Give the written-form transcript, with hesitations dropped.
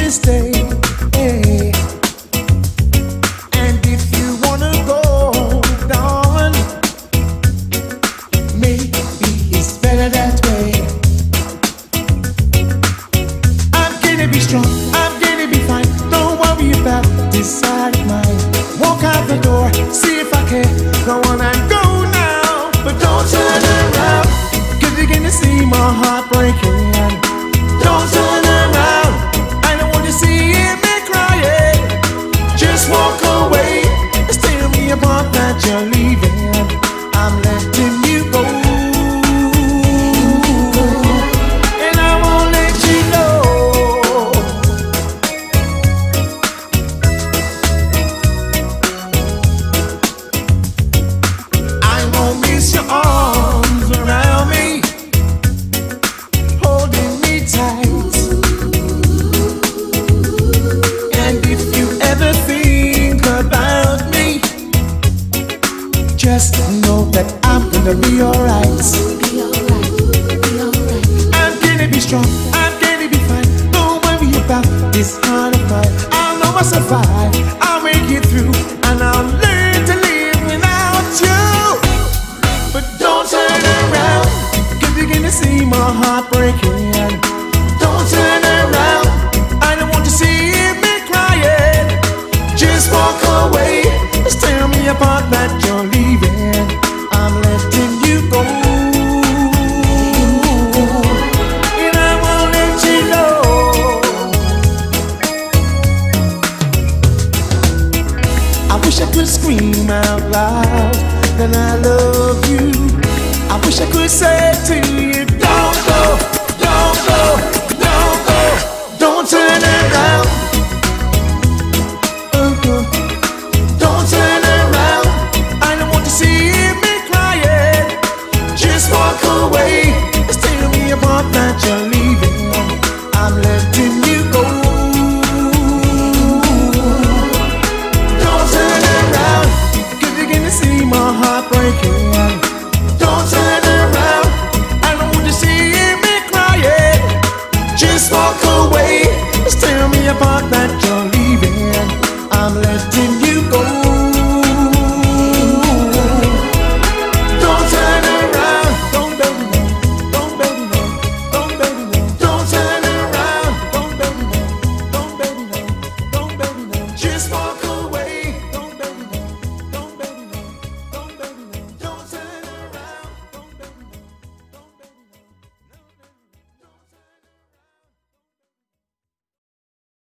this day. And if you wanna go down, maybe it's better that way. I'm gonna be strong, I'm gonna be fine. Don't worry about this side of mine. Walk out the door, see if I can go on and go now. But don't turn around, 'cause you're gonna see my heart breaking. Don't turn around, I don't want to see me crying. Just walk away, it's tearing me apart that you're leaving. I'm letting you go, and I won't let you know. I won't miss your arms around me, holding me tight. And if you ever think about me, just know that I'm gonna be alright. I'm gonna be strong, I'm gonna be fine. Don't worry about this heart of mine. I'll know I'll survive, I'll make it through, and I'll learn to live without you. But don't turn around, 'cause you're gonna see my heart breaking. Don't turn around, I don't want to see me crying. Just walk away, it's tearing me apart that you're leaving. I'm letting you go, and I won't let you know. I wish I could scream out loud that I love you. I wish I could say to you, don't go, don't go.